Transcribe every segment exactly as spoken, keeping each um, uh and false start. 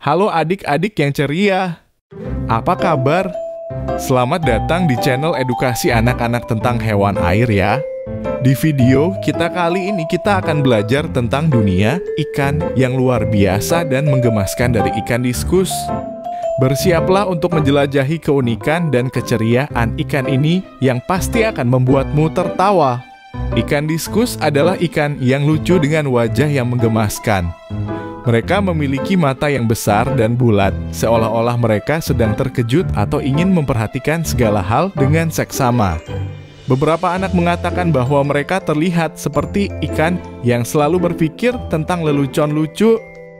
Halo adik-adik yang ceria. Apa kabar? Selamat datang di channel edukasi anak-anak tentang hewan air ya. Di video kita kali ini kita akan belajar tentang dunia ikan yang luar biasa dan menggemaskan dari ikan diskus. Bersiaplah untuk menjelajahi keunikan dan keceriaan ikan ini yang pasti akan membuatmu tertawa. Ikan diskus adalah ikan yang lucu dengan wajah yang menggemaskan. Mereka memiliki mata yang besar dan bulat, seolah-olah mereka sedang terkejut atau ingin memperhatikan segala hal dengan seksama. Beberapa anak mengatakan bahwa mereka terlihat seperti ikan yang selalu berpikir tentang lelucon lucu.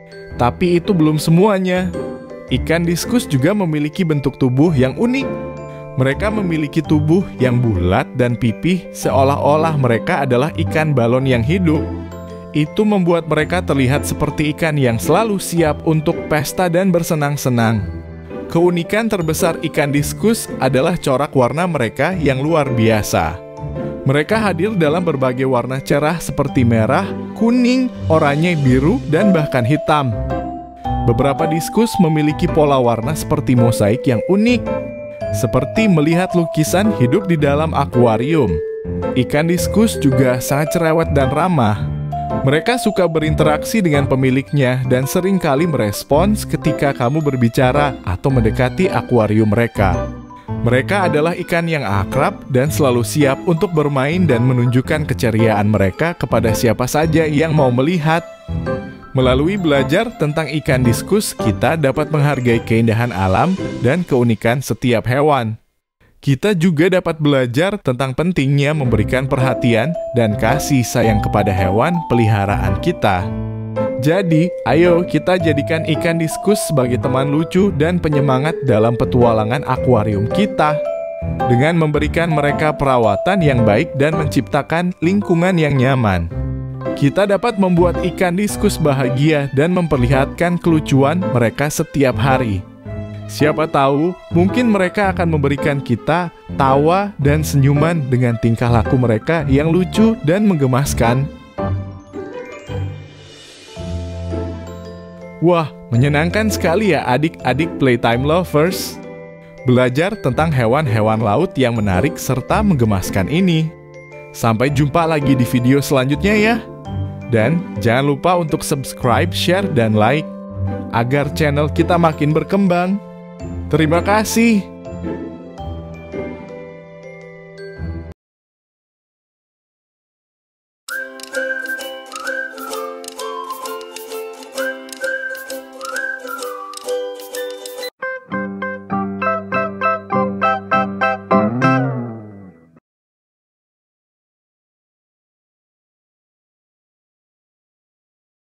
Tapi itu belum semuanya. Ikan diskus juga memiliki bentuk tubuh yang unik. Mereka memiliki tubuh yang bulat dan pipih, seolah-olah mereka adalah ikan balon yang hidup. Itu membuat mereka terlihat seperti ikan yang selalu siap untuk pesta dan bersenang-senang. Keunikan terbesar ikan diskus adalah corak warna mereka yang luar biasa. Mereka hadir dalam berbagai warna cerah seperti merah, kuning, oranye, biru, dan bahkan hitam. Beberapa diskus memiliki pola warna seperti mosaik yang unik, seperti melihat lukisan hidup di dalam akuarium. Ikan diskus juga sangat cerewet dan ramah. Mereka suka berinteraksi dengan pemiliknya dan seringkali merespons ketika kamu berbicara atau mendekati akuarium mereka. Mereka adalah ikan yang akrab dan selalu siap untuk bermain dan menunjukkan keceriaan mereka kepada siapa saja yang mau melihat. Melalui belajar tentang ikan diskus, kita dapat menghargai keindahan alam dan keunikan setiap hewan. Kita juga dapat belajar tentang pentingnya memberikan perhatian dan kasih sayang kepada hewan peliharaan kita. Jadi, ayo kita jadikan ikan diskus sebagai teman lucu dan penyemangat dalam petualangan akuarium kita. Dengan memberikan mereka perawatan yang baik dan menciptakan lingkungan yang nyaman, kita dapat membuat ikan diskus bahagia dan memperlihatkan kelucuan mereka setiap hari. Siapa tahu, mungkin mereka akan memberikan kita tawa dan senyuman dengan tingkah laku mereka yang lucu dan menggemaskan. Wah, menyenangkan sekali ya adik-adik playtime lovers. Belajar tentang hewan-hewan laut yang menarik serta menggemaskan ini. Sampai jumpa lagi di video selanjutnya ya. Dan jangan lupa untuk subscribe, share, dan like agar channel kita makin berkembang. Terima kasih.